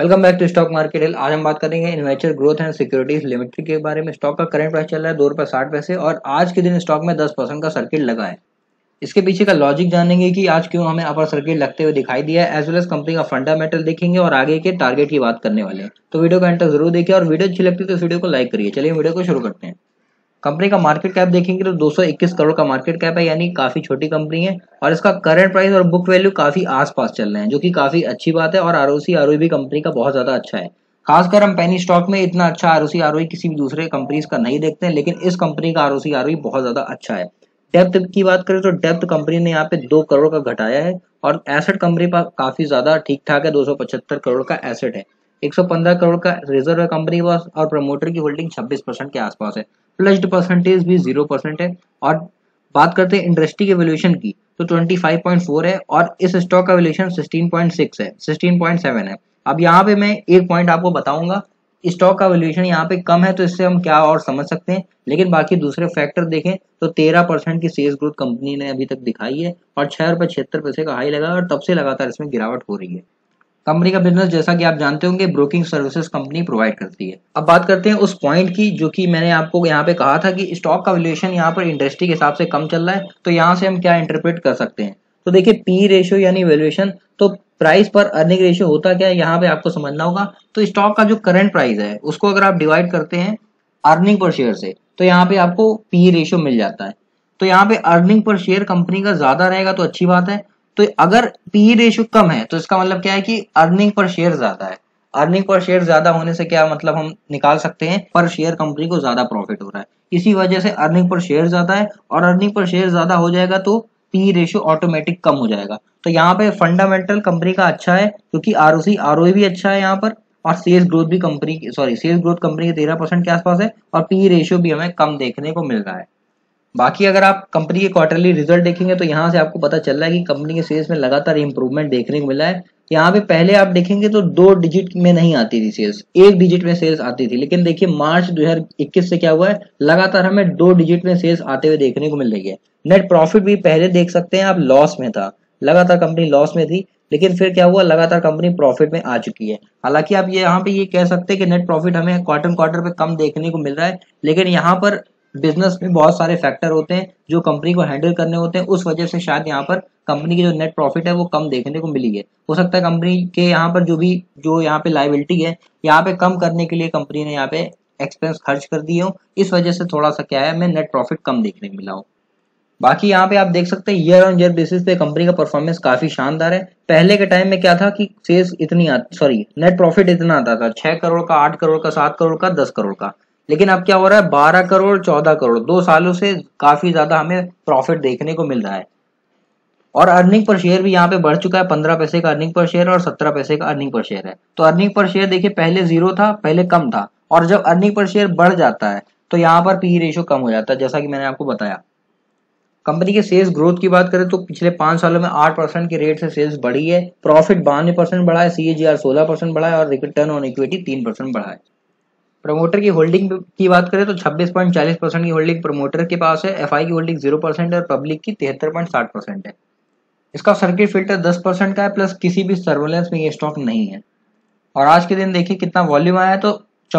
Welcome back to stock market. आज हम बात करेंगे investor growth and securities limited के बारे में। स्टॉक का करंट प्राइस चल रहा है ₹2.60 और आज के दिन स्टॉक में 10% का सर्किट लगा है। इसके पीछे का लॉजिक जानेंगे कि आज क्यों हमें अपर सर्किट लगते हुए दिखाई दिया है, एज वेल एज कंपनी का फंडामेंटल देखेंगे और आगे के टारगेट की बात करने वाले हैं। तो वीडियो का एंड तक जरूर देखिए और वीडियो अच्छी लगती है तो इस वीडियो को लाइक करिए। चलिए वीडियो को शुरू करते हैं। कंपनी का मार्केट कैप देखेंगे तो 221 करोड़ का मार्केट कैप है, यानी काफी छोटी कंपनी है और इसका करंट प्राइस और बुक वैल्यू काफी आसपास चल रहे हैं, जो कि काफी अच्छी बात है। और आरओसी आरओई भी कंपनी का बहुत ज्यादा अच्छा है। खासकर हम पेनी स्टॉक में इतना अच्छा आरओसी आरओई किसी भी दूसरे कंपनीज का नहीं देखते हैं, लेकिन इस कंपनी का आरओसी आरओई बहुत ज्यादा अच्छा है। डेप्थ की बात करें तो डेप्थ कंपनी ने यहाँ पे 2 करोड़ का घटाया है और एसेट कंपनी पर काफी ज्यादा ठीक ठाक है। 275 करोड़ का एसेट है, 115 करोड़ का रिजर्व है कंपनी के पास और प्रमोटर की होल्डिंग 26% के आसपास है। प्लस्ड परसेंटेज भी 0% है। और बात करते हैं इंडस्ट्री के वैल्यूएशन की तो 25.4 है और इस स्टॉक का वैल्यूएशन 16.6 है, 16.7 है। अब यहाँ पे मैं एक पॉइंट आपको बताऊंगा, स्टॉक का वैल्यूएशन यहाँ पे कम है तो इससे हम क्या और समझ सकते हैं, लेकिन बाकी दूसरे फैक्टर देखें तो 13% की सेल्स ग्रोथ कंपनी ने अभी तक दिखाई है और ₹6.76 का हाई लगा और तब से लगातार इसमें गिरावट हो रही है। कंपनी का बिजनेस जैसा कि आप जानते होंगे ब्रोकिंग सर्विसेज कंपनी प्रोवाइड करती है। अब बात करते हैं उस पॉइंट की जो कि मैंने आपको यहाँ पे कहा था कि स्टॉक का वैल्यूएशन यहाँ पर इंडस्ट्री के हिसाब से कम चल रहा है, तो यहाँ से हम क्या इंटरप्रेट कर सकते हैं। तो देखिए पी रेशियो यानी वैल्यूएशन, तो प्राइस पर अर्निंग रेशियो होता क्या है यहाँ पे आपको समझना होगा। तो स्टॉक का जो करंट प्राइस है उसको अगर आप डिवाइड करते हैं अर्निंग पर शेयर से तो यहाँ पे आपको पी रेशियो मिल जाता है। तो यहाँ पे अर्निंग पर शेयर कंपनी का ज्यादा रहेगा तो अच्छी बात है। तो अगर पी रेशियो कम है तो इसका मतलब क्या है कि अर्निंग पर शेयर ज्यादा है। अर्निंग पर शेयर ज्यादा होने से क्या मतलब हम निकाल सकते हैं, पर शेयर कंपनी को ज्यादा प्रॉफिट हो रहा है। इसी वजह से अर्निंग पर शेयर ज्यादा है और अर्निंग पर शेयर ज्यादा हो जाएगा तो पी रेशियो ऑटोमेटिक कम हो जाएगा। तो यहाँ पे फंडामेंटल कंपनी का अच्छा है क्योंकि आरओसी आरओई भी अच्छा है यहाँ पर और सेल्स ग्रोथ भी कंपनी की सेल्स ग्रोथ कंपनी के 13% के आसपास है और पी रेशियो भी हमें कम देखने को मिल रहा है। बाकी अगर आप कंपनी के क्वार्टरली रिजल्ट देखेंगे तो यहाँ से आपको पता चल रहा है कि कंपनी के सेल्स में लगातार इंप्रूवमेंट देखने को मिला है। यहाँ पे पहले आप देखेंगे तो 2 डिजिट में नहीं आती थी सेल्स, 1 डिजिट में सेल्स आती थी, लेकिन देखिए मार्च 2021 से क्या हुआ है, लगातार हमें 2 डिजिट में सेल्स आते हुए देखने को मिल रही है। नेट प्रॉफिट भी पहले देख सकते हैं आप लॉस में था, लगातार कंपनी लॉस में थी, लेकिन फिर क्या हुआ, लगातार कंपनी प्रॉफिट में आ चुकी है। हालांकि आप ये यहाँ पे ये कह सकते हैं कि नेट प्रॉफिट हमें क्वार्टर क्वार्टर पे कम देखने को मिल रहा है, लेकिन यहाँ पर बिजनेस में बहुत सारे फैक्टर होते हैं जो कंपनी को हैंडल करने होते हैं, उस वजह से शायद यहाँ पर कंपनी की जो नेट प्रॉफिट है वो कम देखने को मिली है। हो सकता है कंपनी के यहाँ पर जो यहाँ पे लायबिलिटी है यहाँ पे कम करने के लिए कंपनी ने यहाँ पे एक्सपेंस खर्च कर दिए हो, इस वजह से थोड़ा सा क्या है हमें नेट प्रॉफिट कम देखने को मिला हो। बाकी यहाँ पे आप देख सकते हैं ईयर ऑन ईयर बेसिस पे कंपनी का परफॉर्मेंस काफी शानदार है। पहले के टाइम में क्या था कि सेल्स इतनी नेट प्रॉफिट इतना आता था, 6 करोड़ का, 8 करोड़ का, 7 करोड़ का, 10 करोड़ का, लेकिन अब क्या हो रहा है 12 करोड़, 14 करोड़, 2 सालों से काफी ज्यादा हमें प्रॉफिट देखने को मिल रहा है। और अर्निंग पर शेयर भी यहाँ पे बढ़ चुका है, 15 पैसे का अर्निंग पर शेयर और 17 पैसे का अर्निंग पर शेयर है। तो अर्निंग पर शेयर देखिए पहले 0 था, पहले कम था, और जब अर्निंग पर शेयर बढ़ जाता है तो यहाँ पर पी रेशियो कम हो जाता है, जैसा कि मैंने आपको बताया। कंपनी के सेल्स ग्रोथ की बात करें तो पिछले 5 सालों में 8% के रेट से सेल्स बढ़ी है, प्रॉफिट 92% बढ़ा है, सीएजीआर 16% बढ़ा है और रिटर्न ऑन इक्विटी 3% बढ़ा है। प्रमोटर की होल्डिंग की बात करें तो 26.40% की होल्डिंग प्रमोटर के पास है, एफआई की होल्डिंग 0% है और पब्लिक की 73.60% है। इसका सर्किट फिल्टर 10% का है, प्लस किसी भी सर्वेलेंस में ये स्टॉक नहीं है। और आज के दिन देखिए कितना वॉल्यूम आया है, तो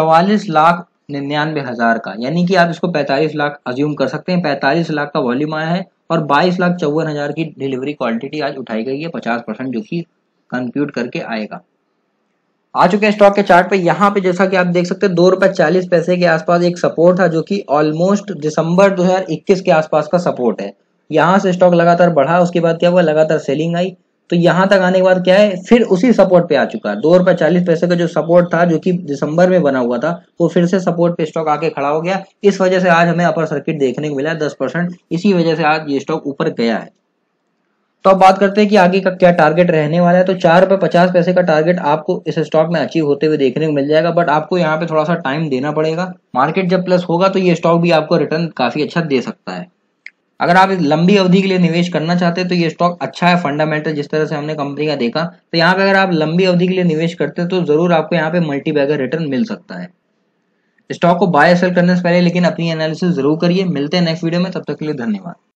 44,99,000 का, यानी कि आप इसको 45 लाख अज्यूम कर सकते हैं। 45 लाख का वॉल्यूम आया है और 22,54,000 की डिलीवरी क्वांटिटी आज उठाई गई है, 50% जो कि कंप्यूट करके आएगा। आ चुके हैं स्टॉक के चार्ट पे। यहाँ पे जैसा कि आप देख सकते हैं ₹2.40 के आसपास एक सपोर्ट था जो कि ऑलमोस्ट दिसंबर 2021 के आसपास का सपोर्ट है। यहाँ से स्टॉक लगातार बढ़ा, उसके बाद क्या हुआ, लगातार सेलिंग आई, तो यहाँ तक आने के बाद क्या है, फिर उसी सपोर्ट पे आ चुका है। ₹2.40 का जो सपोर्ट था जो कि दिसंबर में बना हुआ था, वो फिर से सपोर्ट पे स्टॉक आके खड़ा हो गया। इस वजह से आज हमें अपर सर्किट देखने को मिला है 10%, इसी वजह से आज ये स्टॉक ऊपर गया है। तो अब बात करते हैं कि आगे का क्या टारगेट रहने वाला है। तो ₹4.50 का टारगेट आपको इस स्टॉक में अचीव होते हुए देखने को मिल जाएगा, बट आपको यहाँ पे थोड़ा सा टाइम देना पड़ेगा। मार्केट जब प्लस होगा तो ये स्टॉक भी आपको रिटर्न काफी अच्छा दे सकता है। अगर आप लंबी अवधि के लिए निवेश करना चाहते हैं तो ये स्टॉक अच्छा है, फंडामेंटल जिस तरह से हमने कंपनी का देखा, तो यहाँ पे अगर आप लंबी अवधि के लिए निवेश करते हैं तो जरूर आपको यहाँ पे मल्टी बैगर रिटर्न मिल सकता है। स्टॉक को बाय सेल करने से पहले लेकिन अपनी एनालिसिस जरूर करिए। मिलते हैं नेक्स्ट वीडियो में, तब तक के लिए धन्यवाद।